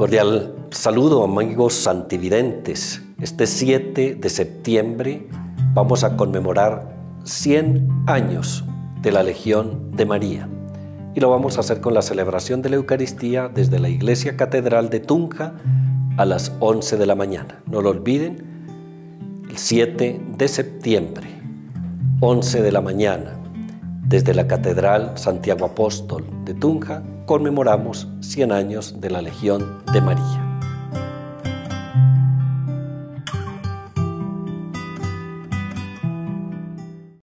Cordial saludo, amigos santividentes. Este 7 de septiembre vamos a conmemorar 100 años de la Legión de María. Y lo vamos a hacer con la celebración de la Eucaristía desde la Iglesia Catedral de Tunja a las 11 de la mañana. No lo olviden, el 7 de septiembre, 11 de la mañana, desde la Catedral Santiago Apóstol de Tunja, conmemoramos 100 años de la Legión de María.